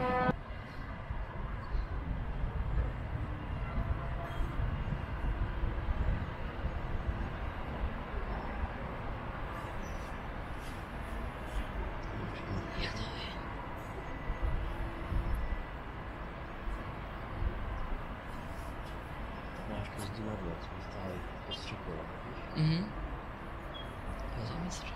Máš pozdíladlo, co mi stále postřikoval. Rozumím si.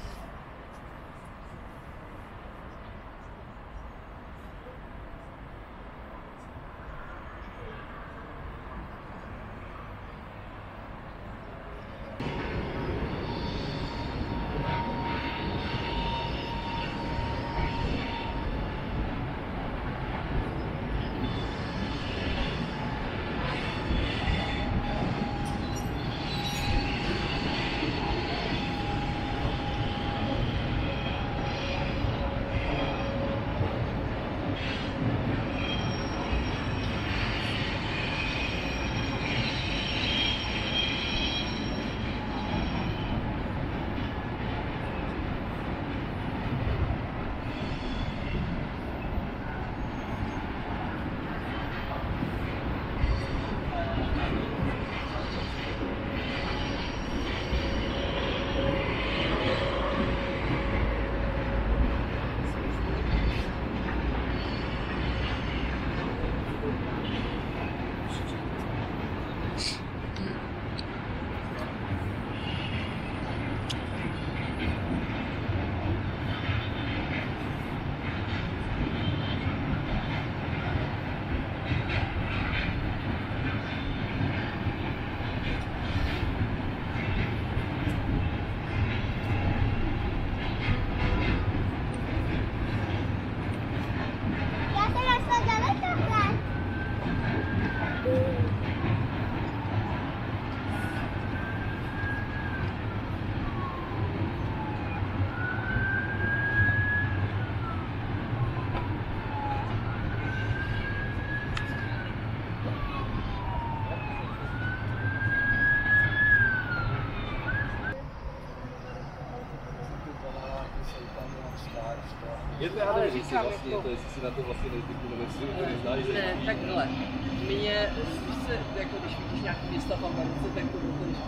Ale říkám jako... jestli si na to vlastně nejtypu, nebo jestli to neznáš, že... Ne, takhle. Mě, se, jako když vidíš nějaký města v Americe, tak to bylo když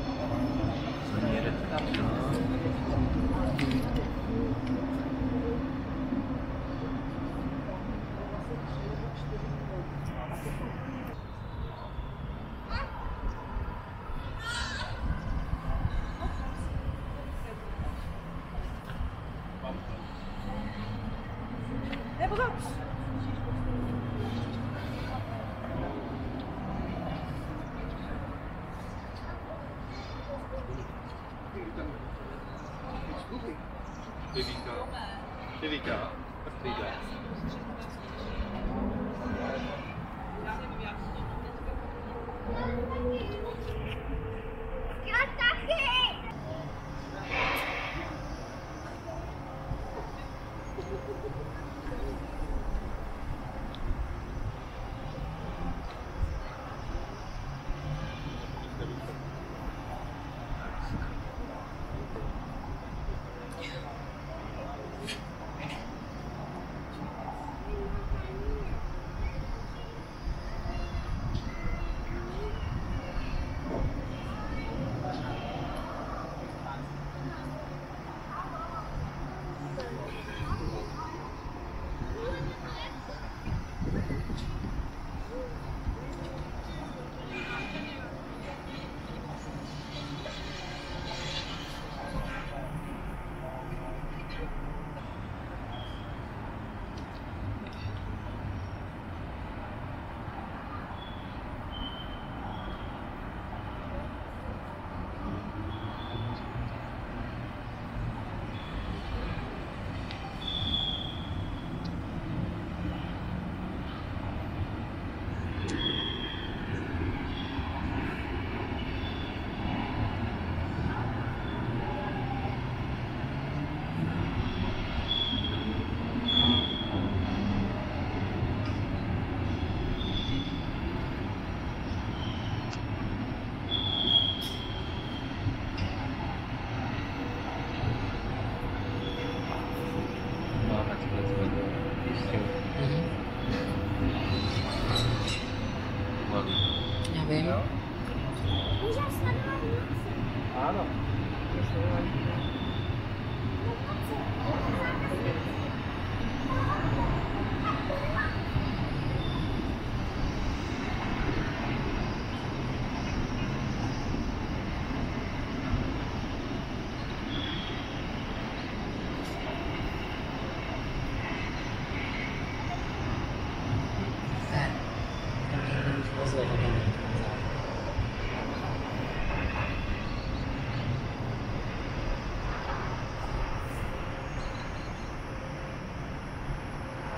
si jede tam. Devíka. Tak přijde.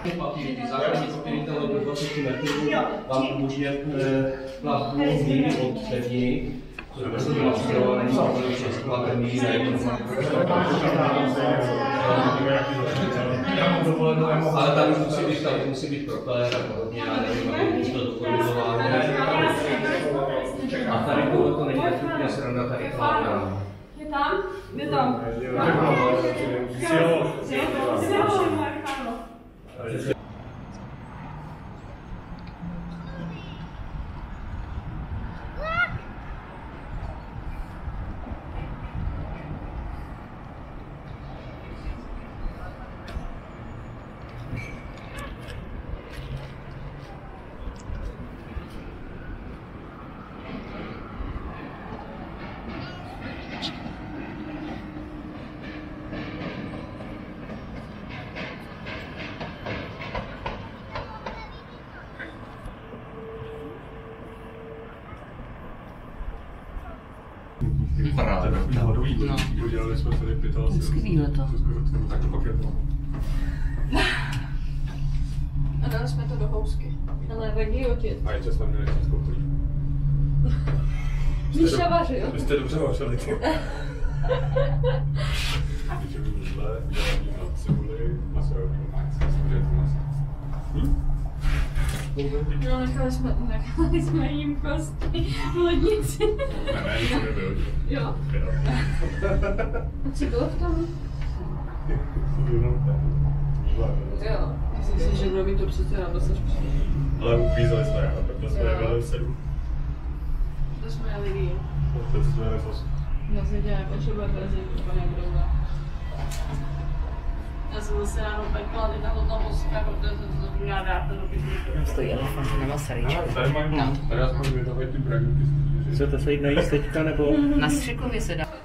Papíry, základní papíry tam do 20 metrů vám umožňuje plavbu míry od pevniny, což prostě má přidělované samozřejmě přeskládat míry na jednu. Ale tam musí být propeller a podobně, já nevím, aby to dokonalováno. A tady to není tak úplně sranda, tady to má. Je tam? Je tam. Paráda. No. Udělali jsme tady 25. Skvěle to. Tak to pak je to. A dali jsme to do housky. Ale vadí otec. A ještě jsme měli českou plí. Míša vařil. Vy jste dobře vařili, ty. Když mi zle, dělám na cibuli, masový májc. Samozřejmě to maso. No, nechali jsme jim kosti v lednici. Ne, nic nebyl. Jo. A co bylo v tom? Jo. Myslím si, že bylo mi to přece radost, až přijde. Ale uklízeli jsme, jo, tak to jsme jeli 7. To jsme jeli víc. To jsme jeli 8. Já jsem dělala potřebovat benzín, úplně brůza. Já jsem zase ráno pekla, teď tam ta hoska, protože jsem to měla dát do pytlíku. Stojí elefant na Masaryčku. Tady mám, tady aspoň vydávají ty braníky. Chcete se jít najíst teďka, nebo? Na Střikově se dá.